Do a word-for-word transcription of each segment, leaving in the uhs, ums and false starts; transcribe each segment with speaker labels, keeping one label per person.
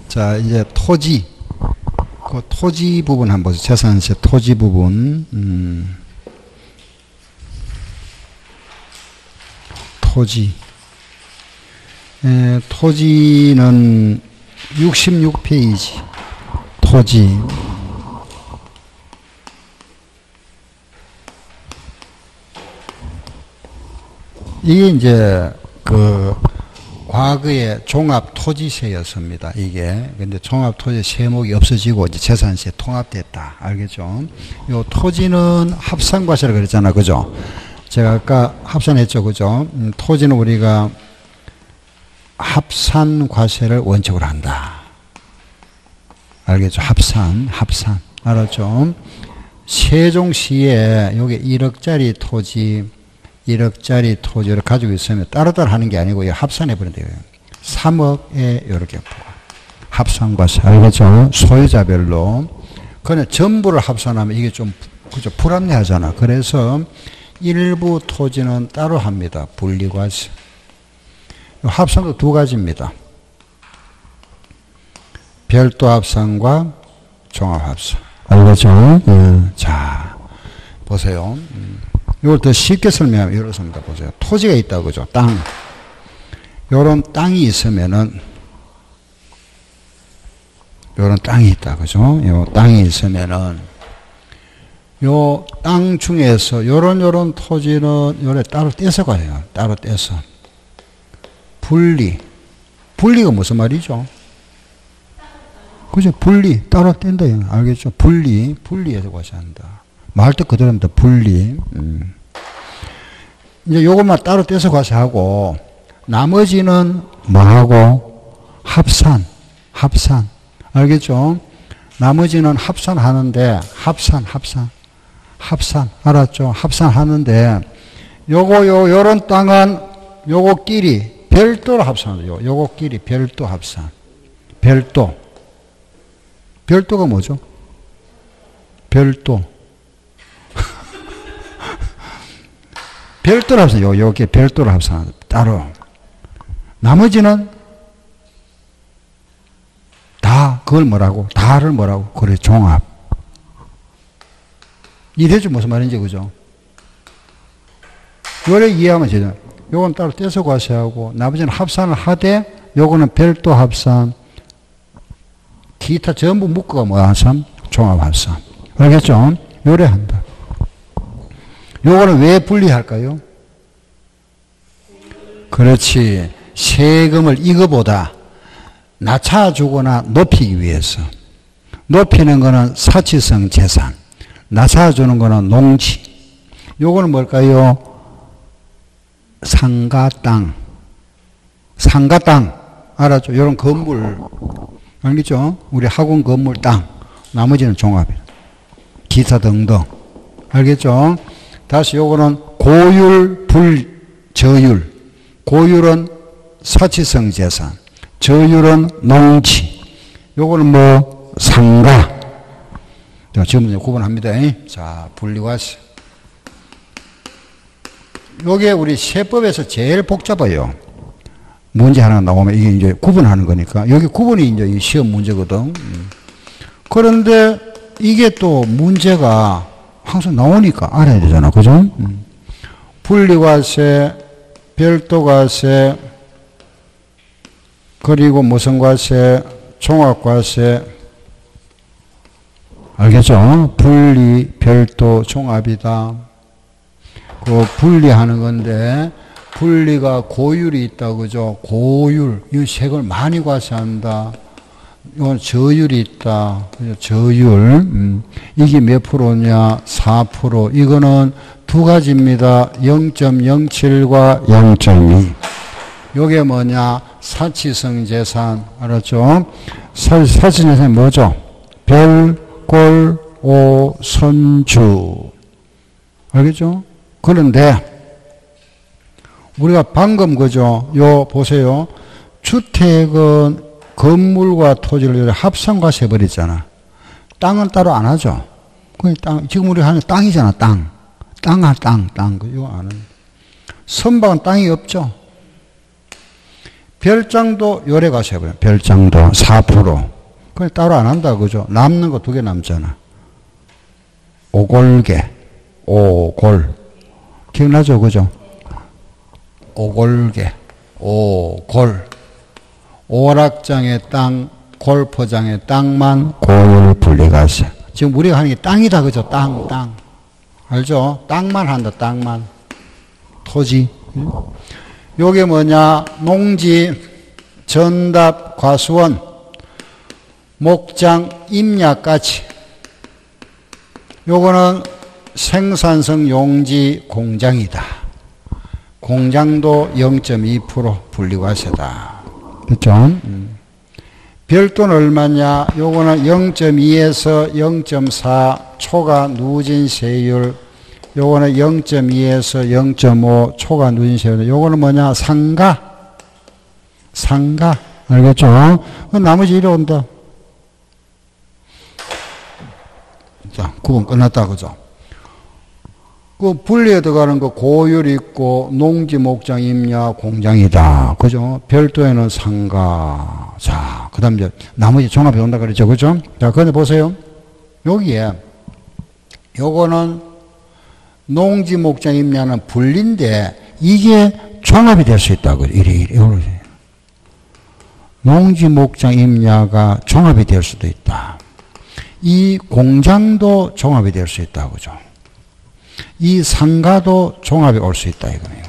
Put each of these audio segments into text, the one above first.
Speaker 1: 자, 이제 토지. 그 토지 부분 한번 보세요. 재산세 토지 부분. 음. 토지. 에, 토지는 육십육 페이지. 토지. 이게 이제 그 과거에 종합토지세였습니다. 이게 근데 종합토지 세목이 없어지고 이제 재산세 통합됐다. 알겠죠? 요 토지는 합산과세라 그랬잖아, 그죠? 제가 아까 합산했죠, 그죠? 음, 토지는 우리가 합산과세를 원칙으로 한다. 알겠죠? 합산, 합산. 알았죠? 세종시에 여기 일억짜리 토지, 일억짜리 토지를 가지고 있으면 따로따로 하는 게 아니고 합산해 버린대요. 삼억에 이렇게 합산과세. 알겠죠? 소유자별로. 그냥 전부를 합산하면 이게 좀 그죠? 불합리하잖아. 그래서 일부 토지는 따로 합니다. 분리과세. 합산도 두 가지입니다. 별도 합산과 종합합산. 알겠죠? 예. 자, 보세요. 음. 이걸 더 쉽게 설명하면 이렇습니다. 보세요. 토지가 있다고, 그죠? 땅. 요런 땅이 있으면은, 요런 땅이 있다, 그죠? 요 땅이 있으면은, 요 땅 중에서 요런 요런 토지는 요래 따로 떼서 가요. 따로 떼서. 분리. 분리가 무슨 말이죠? 그죠? 분리. 따로 뗀다. 알겠죠? 분리. 분리해서 과세한다. 말뜻 그대로입니다. 분리. 음. 이제 요것만 따로 떼서 과세하고, 나머지는 뭐하고? 합산. 합산. 알겠죠? 나머지는 합산하는데, 합산, 합산. 합산. 알았죠? 합산하는데, 요거, 요, 요런 땅은 요거끼리 별도로 합산하죠. 요거끼리 별도 합산. 별도. 별도가 뭐죠? 별도. 별도로 합산, 요, 요게 별도로 합산, 따로. 나머지는 다, 그걸 뭐라고? 다를 뭐라고? 그래, 종합. 이해되죠? 무슨 말인지, 그죠? 요래 이해하면 되죠. 요건 따로 떼서 과세하고, 나머지는 합산을 하되, 요거는 별도 합산, 기타 전부 묶어가 뭐야, 합산? 종합 합산. 알겠죠? 요래 한다. 요거는 왜 분리할까요? 그렇지. 세금을 이거보다 낮춰주거나 높이기 위해서. 높이는 거는 사치성 재산. 낮춰주는 거는 농지. 요거는 뭘까요? 상가 땅. 상가 땅. 알았죠? 요런 건물. 알겠죠? 우리 학원 건물 땅. 나머지는 종합이에요. 기타 등등. 알겠죠? 다시 요거는 고율, 불, 저율. 고율은 사치성 재산. 저율은 농지. 요거는 뭐, 상가. 자, 지금 구분합니다. 자, 분리과세. 요게 우리 세법에서 제일 복잡해요. 문제 하나 나오면 이게 이제 구분하는 거니까. 여기 구분이 이제 이 시험 문제거든. 그런데 이게 또 문제가 항상 나오니까 알아야 되잖아. 그죠? 음. 분리과세, 별도과세, 그리고 무슨 과세, 종합과세. 알겠죠? 분리, 별도, 종합이다. 그 분리하는 건데, 분리가 고율이 있다. 그죠? 고율. 이 세금을 많이 과세한다. 이건 저율이 있다. 저율. 음. 이게 몇 프로냐? 사 퍼센트. 이거는 두 가지입니다. 영 점 영칠과 영 점 이. 요게 뭐냐? 사치성 재산. 알았죠? 사, 사치성 재산이 뭐죠? 별, 골, 오, 선주. 알겠죠? 그런데, 우리가 방금 그죠? 요, 보세요. 주택은 건물과 토지를 합산과세 해버렸잖아. 땅은 따로 안 하죠. 그 땅, 지금 우리 하는 땅이잖아, 땅. 땅, 땅, 땅. 이거 아는. 선박은 땅이 없죠. 별장도 요래 가서 해버려요. 별장도 사 퍼센트. 그걸 따로 안 한다. 그죠? 남는 거 두 개 남잖아. 오골계. 오골. 기억나죠? 그죠? 오골계. 오골. 오락장의 땅, 골프장의 땅만 고율 분리가세. 지금 우리가 하는 게 땅이다. 그죠? 땅, 땅. 알죠? 땅만 한다. 땅만. 토지. 요게 뭐냐? 농지, 전답, 과수원, 목장, 임야까지. 요거는 생산성 용지 공장이다. 공장도 영 점 이 퍼센트 분리과세다. 그렇죠? 음. 별도는 얼마냐? 요거는 영 점 이에서 영 점 사 초과 누진 세율. 요거는 영 점 이에서 영 점 오 초과 누진 세율. 요거는 뭐냐? 상가. 상가. 알겠죠? 나머지 이리 온다. 자, 구분 끝났다. 그죠? 그 분리에 들어가는 거 고율 있고 농지, 목장, 임야, 공장이다. 그죠? 별도에는 상가. 자, 그 다음 이제 나머지 종합해 온다 그랬죠. 그죠? 자, 그런데 보세요. 여기에 요거는 농지, 목장, 임야는 분리인데 이게 종합이 될 수 있다. 그죠? 이래, 이래, 이래. 농지, 목장, 임야가 종합이 될 수도 있다. 이 공장도 종합이 될 수 있다. 그죠? 이 상가도 종합이 올 수 있다. 이거예요.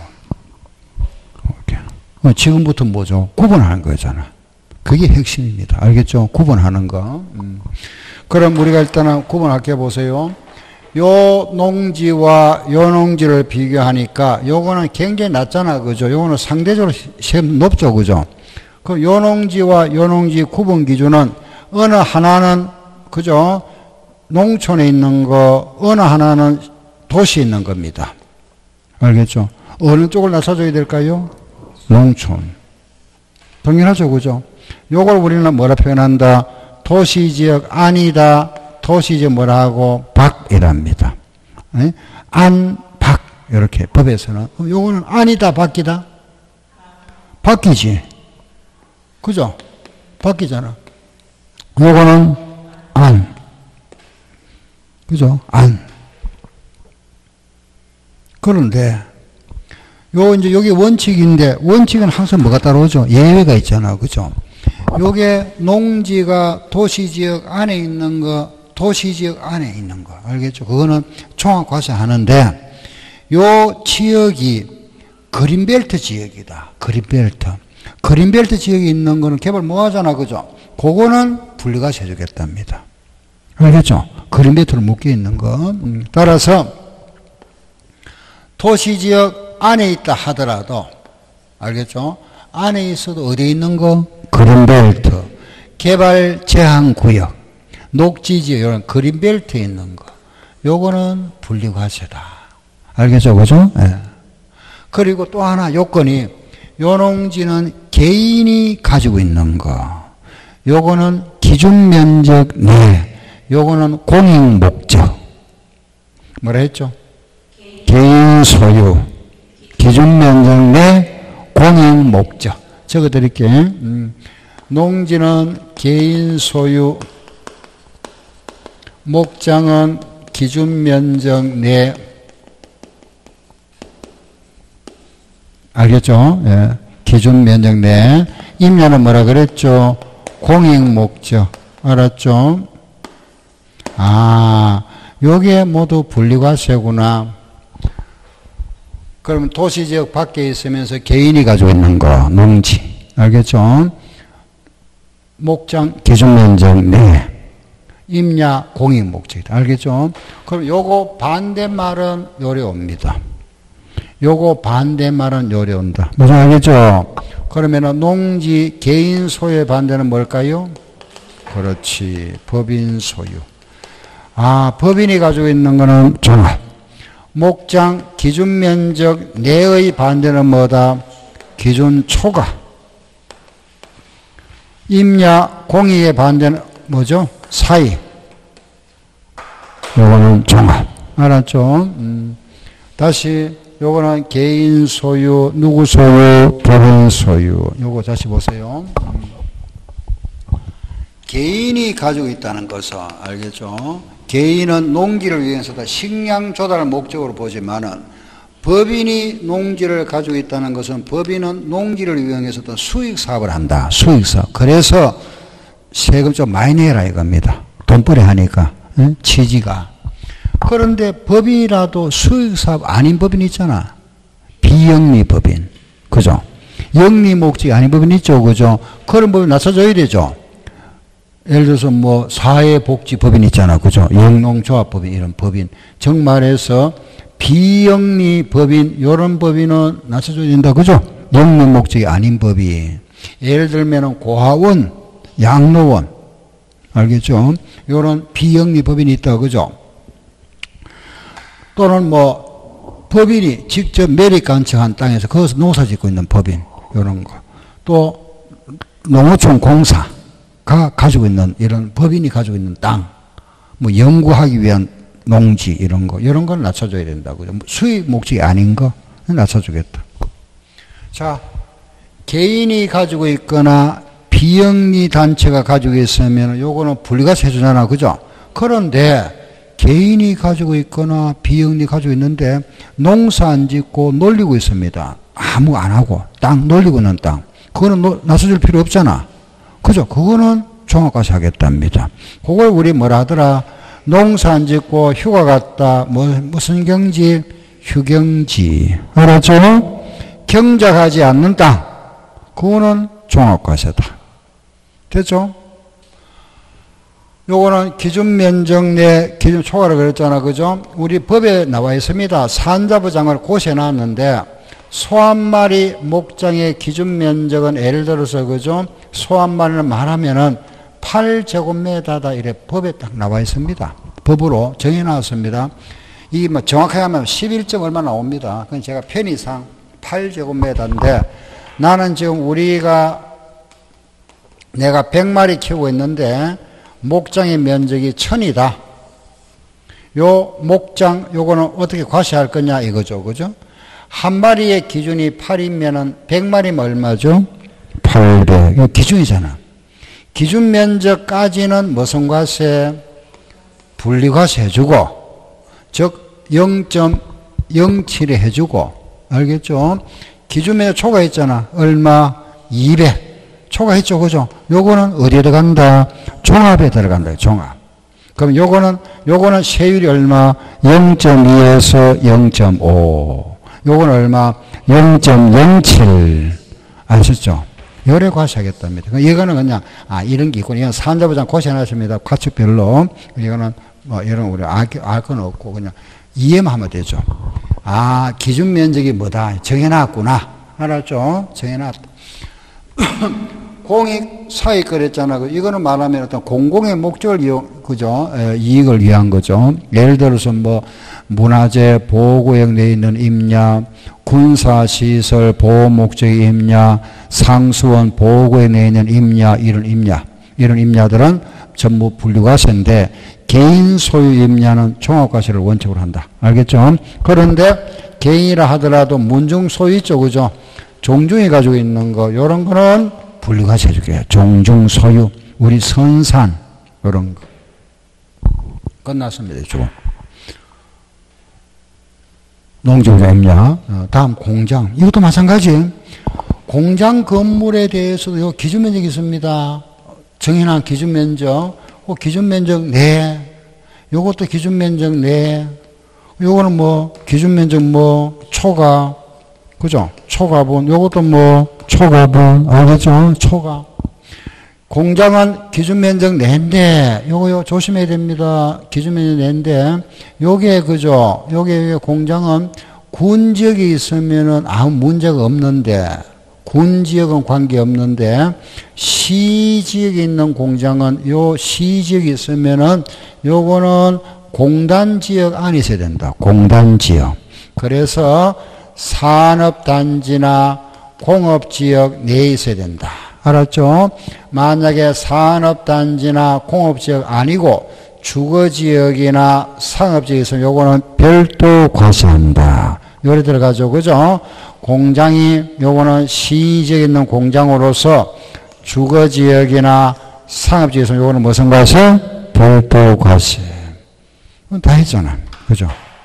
Speaker 1: 이렇게. 지금부터 뭐죠? 구분하는 거잖아. 그게 핵심입니다. 알겠죠? 구분하는 거. 음. 그럼 우리가 일단은 구분할게 보세요. 요 농지와 요 농지를 비교하니까 요거는 굉장히 낮잖아. 그죠? 요거는 상대적으로 시험 높죠. 그죠? 그 요 농지와 요 농지 구분 기준은 어느 하나는 그죠? 농촌에 있는 거, 어느 하나는 도시에 있는 겁니다. 알겠죠? 어느 쪽을 낮춰줘야 될까요? 농촌. 동일하죠, 그죠? 요걸 우리는 뭐라 표현한다? 도시지역 안이다. 도시지역 뭐라 하고? 밖이랍니다. 네? 안, 밖. 이렇게 법에서는. 요거는 안이다, 밖이다? 밖이지. 그죠? 밖이잖아. 요거는 안. 그죠? 안. 그런데, 요, 이제 여기 원칙인데, 원칙은 항상 뭐가 따라오죠? 예외가 있잖아. 그죠? 요게 농지가 도시지역 안에 있는 거, 도시지역 안에 있는 거. 알겠죠? 그거는 종합과세 하는데, 요 지역이 그린벨트 지역이다. 그린벨트. 그린벨트 지역에 있는 거는 개발 뭐 하잖아. 그죠? 그거는 분리과세 해주겠답니다. 알겠죠? 그린벨트로 묶여 있는 거. 음, 따라서, 도시지역 안에 있다 하더라도, 알겠죠? 안에 있어도 어디에 있는 거? 그린벨트. 개발 제한구역. 녹지지역, 이런 그린벨트에 있는 거. 요거는 분리과세다. 알겠죠? 그죠? 예. 그리고 또 하나 요건이, 요 농지는 개인이 가지고 있는 거. 요거는 기준면적 내. 요거는 공익목적. 뭐라 했죠? 개인 소유, 기준 면적 내 공익 목적. 적어 드릴게. 음. 농지는 개인 소유, 목장은 기준 면적 내. 알겠죠? 예. 기준 면적 내. 임야는 뭐라 그랬죠? 공익 목적. 알았죠? 아, 요게 모두 분리과세구나. 그러면 도시지역 밖에 있으면서 개인이 가지고 있는 거, 농지. 알겠죠? 목장, 기준면적 내. 임야, 공익목적이다. 알겠죠? 그럼 요거 반대말은 요래 옵니다. 요거 반대말은 요래 온다. 무슨 알겠죠? 그러면은 농지, 개인 소유의 반대는 뭘까요? 그렇지. 법인 소유. 아, 법인이 가지고 있는 거는 종합. 목장, 기준 면적 내의 반대는 뭐다? 기준 초과. 임야, 공익의 반대는 뭐죠? 사이. 요거는 종합. 알았죠? 음. 다시 요거는 개인 소유, 누구 소유, 법인 소유. 요거 다시 보세요. 개인이 가지고 있다는 것은 알겠죠? 개인은 농기를 위해서다 식량 조달을 목적으로 보지만은 법인이 농지를 가지고 있다는 것은 법인은 농기를 이용해서도 수익 사업을 한다. 수익 사업. 그래서 세금 좀 많이 내라 이겁니다. 돈벌이 하니까. 응? 취지가. 그런데 법인이라도 수익 사업 아닌 법인 있잖아. 비영리 법인. 그죠? 영리 목적이 아닌 법인 있죠. 그죠? 그런 법인 낮춰줘야 되죠. 예를 들어서 뭐 사회복지법인 있잖아. 그죠? 영농조합법인 이런 법인. 정말해서 비영리 법인 이런 법인은 낮춰줘야 된다. 그죠? 영리 목적이 아닌 법인. 예를 들면 고아원, 양로원 알겠죠? 이런 비영리 법인이 있다. 그죠? 또는 뭐 법인이 직접 매립 간척한 땅에서 거기서 농사 짓고 있는 법인 이런 거. 또 농어촌 공사가 가지고 있는 이런 법인이 가지고 있는 땅, 뭐 연구하기 위한 농지 이런 거 이런 걸 낮춰줘야 된다고. 수익 목적이 아닌 거 낮춰주겠다. 자, 개인이 가지고 있거나 비영리 단체가 가지고 있으면 요거는 분리가세 해주잖아. 그죠? 그런데 개인이 가지고 있거나 비영리 가지고 있는데 농사 안 짓고 놀리고 있습니다. 아무 안 하고 땅 놀리고 있는 땅. 그거는 낮춰줄 필요 없잖아. 그죠? 그거는 종합과세 하겠답니다. 그걸 우리 뭐라 하더라? 농사 안 짓고 휴가 갔다. 뭐, 무슨 경지? 휴경지. 알았죠? 경작하지 않는 땅. 그거는 종합과세다. 됐죠? 요거는 기준 면적 내 기준 초과를 그랬잖아. 그죠? 우리 법에 나와 있습니다. 산자부장을 고시해 놨는데 소 한 마리 목장의 기준 면적은 예를 들어서 그죠? 소 한 마리를 말하면은 팔 제곱미터다 이래 법에 딱 나와 있습니다. 법으로 정해 놨습니다. 이 뭐 정확하게 하면 십일 점 얼마 나옵니다. 그건 제가 편의상 팔 제곱미터인데 나는 지금 우리가 내가 백 마리 키우고 있는데 목장의 면적이 천이다. 요 목장 요거는 어떻게 과세할 거냐 이거죠. 그죠? 한 마리의 기준이 팔이면은 백 마리면 얼마죠? 팔백. 이거 기준이잖아. 기준 면적까지는 무슨 과세? 분리과세 해주고, 즉 영 점 영칠에 해주고, 알겠죠? 기준 면적 초과했잖아. 얼마? 이백. 초과했죠. 그죠? 요거는 어디에 들어간다? 종합에 들어간다. 종합. 그럼 요거는, 요거는 세율이 얼마? 영 점 이에서 영 점 오. 요거는 얼마? 영 점 영칠. 아셨죠? 요래 과세하겠답니다. 이거는 그냥, 아, 이런 게 있고, 이건 산자부장 고시해놨습니다. 과측별로. 이거는 뭐, 이런 우리 알, 알 건 없고, 그냥 이해만 하면 되죠. 아, 기준 면적이 뭐다? 정해놨구나. 알았죠? 정해놨다. 공익, 사익 그랬잖아. 이거는 말하면 어떤 공공의 목적을 이용, 그죠? 에, 이익을 위한 거죠. 예를 들어서 뭐, 문화재 보호구역 내에 있는 임야, 군사시설 보호 목적의 임야, 상수원 보호구역 내에 있는 임야, 이런 임야, 이런 임야들은 전부 분류과세인데, 개인 소유 임야는 종합과세를 원칙으로 한다. 알겠죠? 그런데 개인이라 하더라도 문중 소유 있죠. 그죠? 종중이 가지고 있는 거, 요런 거는 분리과세 해줄게요. 종중 소유, 우리 선산, 요런 거. 끝났습니다. 주고. 농지구역 임야. 다음 공장. 이것도 마찬가지. 공장 건물에 대해서도 요 기준 면적이 있습니다. 정해놓은 기준 면적. 그 기준 면적 내. 요것도 기준 면적 내. 요거는 뭐, 기준 면적 뭐, 초과. 그죠? 초과분. 요것도 뭐, 초과분. 알겠죠? 초과. 공장은 기준 면적 내인데, 요거, 요 조심해야 됩니다. 기준 면적 내인데, 요게, 그죠? 요게, 공장은 군 지역에 있으면은 아무 문제가 없는데, 군 지역은 관계 없는데, 시 지역에 있는 공장은 요 시 지역에 있으면은 요거는 공단 지역 안에 있어야 된다. 공단 지역. 그래서 산업단지나 공업지역 내에 있어야 된다. 알았죠? 만약에 산업단지나 공업지역 아니고 주거지역이나 상업지역에 있으면 요거는 별도 과세한다. 요리 들어가죠. 그죠? 공장이, 요거는 시지역에 있는 공장으로서 주거지역이나 상업지역에서 요거는 무슨 과세? 별도 과세. 다 했잖아. 그죠?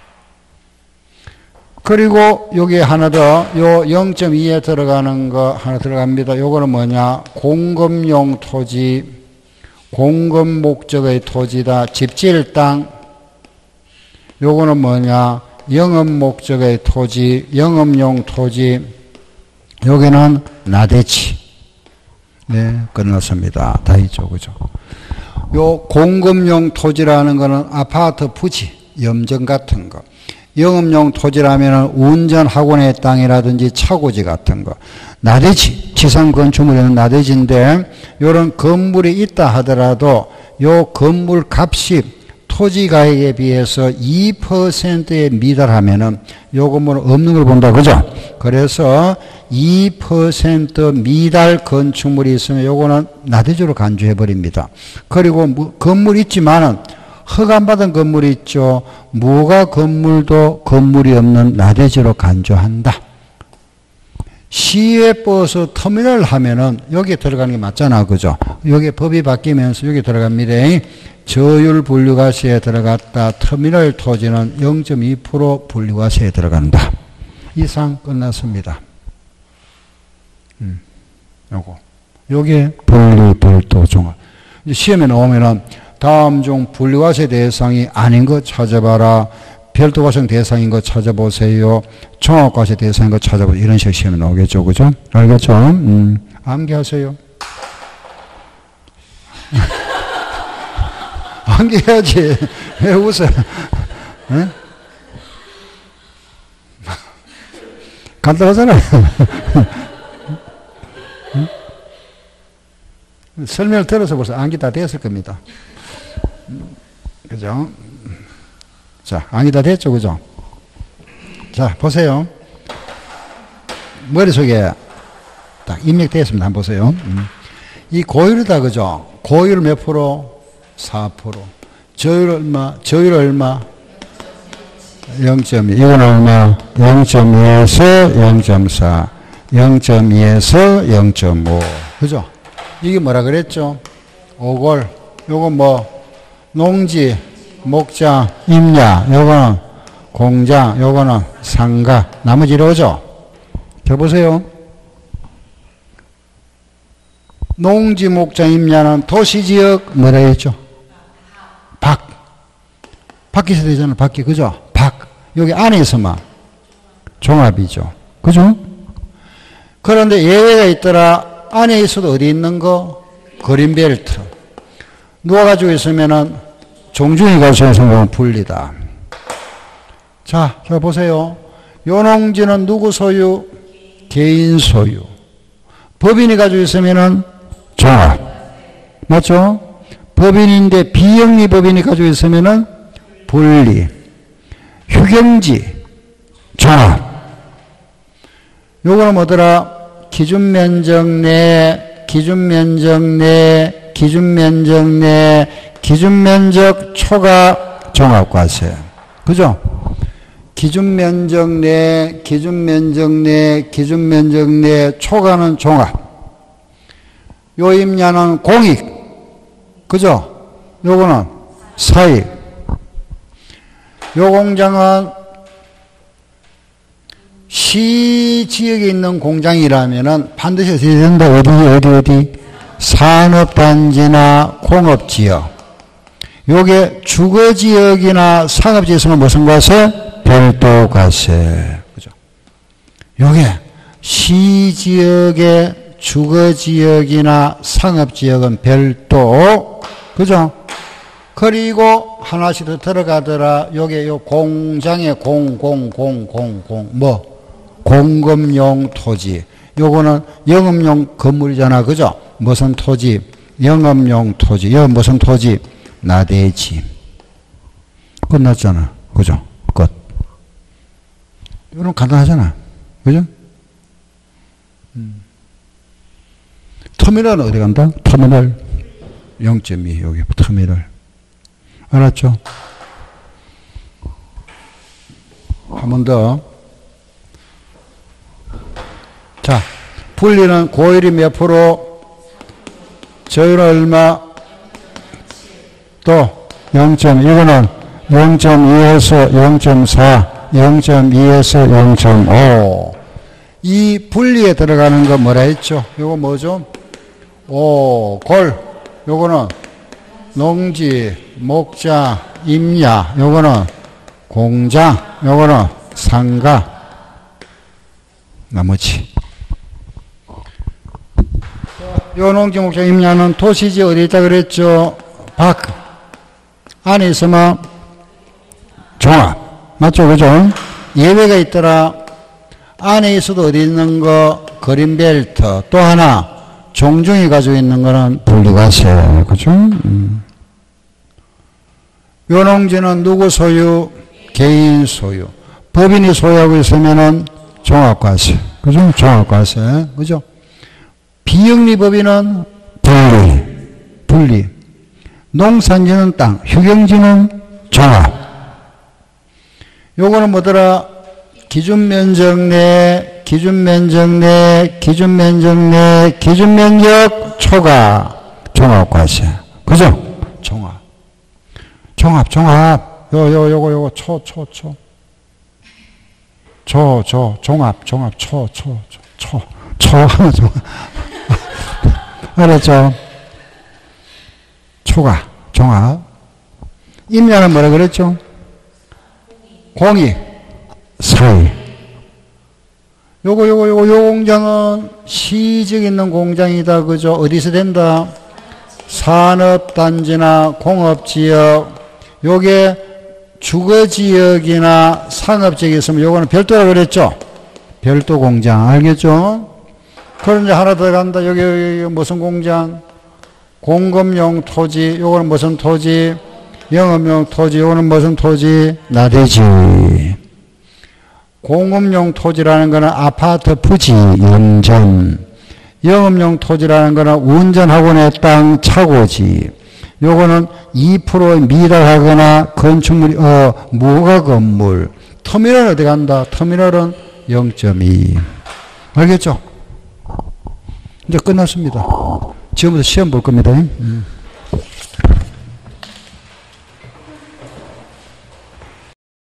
Speaker 1: 그리고 여기 하나 더, 요 영 점 이에 들어가는 거 하나 들어갑니다. 요거는 뭐냐? 공급용 토지, 공급 목적의 토지다. 집 지을 땅. 요거는 뭐냐? 영업 목적의 토지, 영업용 토지. 여기는 나대지. 네, 끝났습니다. 다 있죠. 그죠? 요 공급용 토지라는 거는 아파트 부지, 염전 같은 거. 영업용 토지라면 운전학원의 땅이라든지 차고지 같은 거. 나대지, 지상 건축물에는 나대지인데, 요런 건물이 있다 하더라도 요 건물 값이 토지 가액에 비해서 이 퍼센트에 미달하면은 요 건물은 없는 걸 본다. 그죠? 그래서 이 퍼센트 미달 건축물이 있으면 요거는 나대지로 간주해 버립니다. 그리고 뭐 건물이 있지만은 허가받은 건물이 있죠. 무가 건물도 건물이 없는 나대지로 간주한다. 시외버스 터미널 하면은 여기에 들어가는 게 맞잖아. 그죠? 여기 법이 바뀌면서 여기 들어갑니다. 저율 분류과세에 들어갔다. 터미널 토지는 영 점 이 퍼센트 분류과세에 들어간다. 이상 끝났습니다. 음, 요거. 요게 분리, 별도, 종합. 시험에 나오면은 다음 중 분류과세 대상이 아닌 것 찾아봐라. 별도과세 대상인 것 찾아보세요. 종합과세 대상인 것 찾아보세요. 이런 식으로 시험에 나오겠죠. 그죠? 알겠죠? 음, 암기하세요. 암기해야지. 왜 웃어요? 네? 간단하잖아요. 설명을 들어서 벌써 암기 다 됐을 겁니다. 그죠? 자, 암기 다 됐죠? 그죠? 자, 보세요. 머릿속에 딱 입력되었습니다. 한번 보세요. 음. 이 고율이다. 그죠? 고율 몇 프로? 사 퍼센트. 저율 얼마? 저율 얼마? 영 점 이. 이건 얼마? 영 점 이에서 영 점 사. 영 점 이에서 영 점 오. 그죠? 이게 뭐라 그랬죠? 오골. 요건 뭐? 농지, 목장, 임야. 요거는 공장. 요거는 상가. 나머지 이러죠? 저 보세요. 농지, 목장, 임야는 도시지역 뭐라 했죠? 박. 밖에서 되잖아. 밖에. 그죠? 박. 여기 안에서만 종합이죠. 그죠? 그런데 예외가 있더라. 안에 있어도 어디 있는 거? 그린벨트. 누가 가지고 있으면은 종중이 가지고 있으면 분리다. 자, 자 보세요. 요 농지는 누구 소유? 개인 소유. 법인이 가지고 있으면은 종합. 맞죠? 법인인데 비영리 법인이 가지고 있으면은 분리. 휴경지 종합. 요거는 뭐더라? 기준 면적 내, 기준 면적 내, 기준 면적 내, 기준 면적 초과 종합과세. 그죠? 기준 면적 내, 기준 면적 내, 기준 면적 내, 초과는 종합. 요 임야는 공익. 그죠? 요거는 사익. 요 공장은 시 지역에 있는 공장이라면은 반드시 어디 된다? 어디, 어디, 어디? 산업단지나 공업지역. 요게 주거지역이나 상업지역에서는 무슨 과세? 별도과세. 그죠? 요게 시지역의 주거지역이나 상업지역은 별도. 그죠? 그리고 하나씩 더 들어가더라. 요게 요 공장의 공, 공, 공, 공, 공. 뭐? 공급용 토지. 요거는 영업용 건물이잖아. 그죠? 무슨 토지? 영업용 토지. 여 무슨 토지? 나대지. 끝났잖아. 그죠? 끝. 이건 간단하잖아. 그죠? 음. 터미널은 어디 간다? 터미널 영 점 이. 여기 터미널. 알았죠? 한 번 더. 자, 분리는 고율이 몇 프로? 저율은 얼마? 또 영 점 이. 이거는 영 점 이에서 영 점 사, 영 점 이에서 영 점 오. 이 분리에 들어가는 거 뭐라 했죠? 요거 뭐죠? 오, 골. 요거는 농지, 목자, 임야. 요거는 공장. 요거는 상가. 나머지. 요 농지, 목자, 임야는 도시지 어디 있다 그랬죠? 밖. 안에 있으면 종합. 맞죠? 그죠? 예외가 있더라. 안에 있어도 어디 있는 거? 그린벨트. 또 하나. 종중이 가지고 있는 거는 분리과세. 그죠? 음. 요 농지는 누구 소유? 개인 소유. 법인이 소유하고 있으면은 종합과세. 그죠? 종합과세. 그죠? 비영리법인은 분리. 분리. 농산지는 땅. 휴경지는 종합. 요거는 뭐더라? 기준면적 내, 기준면적 내, 기준면적 내, 기준면적 초과. 종합과세. 그죠? 종합. 종합, 종합. 요, 요, 요거, 요거, 초, 초, 초. 초, 초, 종합, 종합, 초, 초, 초, 초, 초, 종합. 알았죠? 초과, 종합. 임야는 뭐라 그랬죠? 공익, 사익. 요거, 요거, 요거, 요 공장은 시직 있는 공장이다. 그죠? 어디서 된다? 산업단지나 공업지역. 요게 주거지역이나 상업지역이 있으면 요거는 별도라 그랬죠? 별도 공장. 알겠죠? 그럼 이제 하나 더 간다. 여기, 여기, 여기 무슨 공장? 공급용 토지. 요거는 무슨 토지? 영업용 토지. 요거는 무슨 토지? 나대지. 공급용 토지라는 거는 아파트 부지, 연전. 영업용 토지라는 거는 운전학원의 땅, 차고지. 요거는 이 퍼센트 미달하거나 건축물이, 어, 무가 건물. 터미널 어디 간다? 터미널은 영 점 이. 알겠죠? 이제 끝났습니다. 지금부터 시험 볼 겁니다. 음.